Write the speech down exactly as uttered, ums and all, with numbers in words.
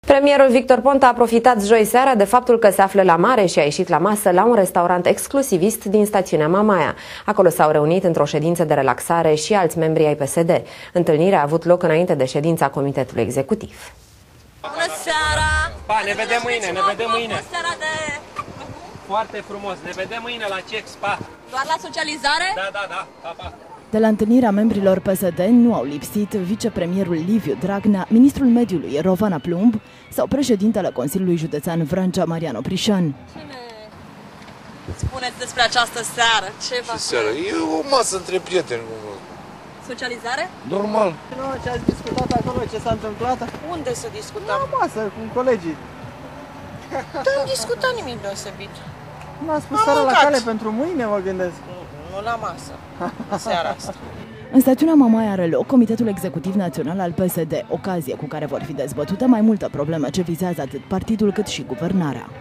Premierul Victor Ponta a profitat joi seara de faptul că se află la mare și a ieșit la masă la un restaurant exclusivist din stațiunea Mamaia. Acolo s-au reunit într-o ședință de relaxare și alți membri ai P S D. Întâlnirea a avut loc înainte de ședința Comitetului Executiv. Bună seara! Pa, ne vedem mâine, ne vedem mâine! Bună seara de... Foarte frumos, ne vedem mâine la C E X, pa! Doar la socializare? Da, da, da, pa, pa! De la întâlnirea membrilor P S D nu au lipsit vicepremierul Liviu Dragnea, ministrul mediului Rovana Plumb sau președintele Consiliului Județean Vrancea Marian Oprișan. Ce ne spuneți despre această seară? Ce va Ce seară? E o masă între prieteni. Socializare? Normal. Nu, ce ați discutat acolo, ce s-a întâmplat? Unde să discutăm? La masă, cu colegii. Nu am discutat nimic deosebit. Nu am spus seara la cale pentru mâine, mă gândesc. Nu la masă, în seara asta. În stațiunea Mamaia are loc Comitetul Executiv Național al P S D, ocazie cu care vor fi dezbătute mai multe probleme ce vizează atât partidul cât și guvernarea.